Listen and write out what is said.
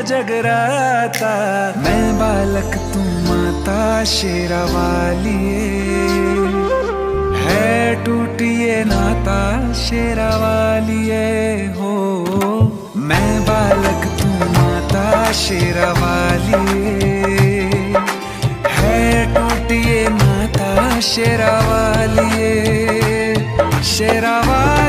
जगराता। मैं बालक तू माता शेरा वालिए, है टूटिए नाता शेरा वालिए हो। मैं बालक तू माता शेरा वालिए, है टूटिए नाता शेरा वालिए, शेरा वालिए।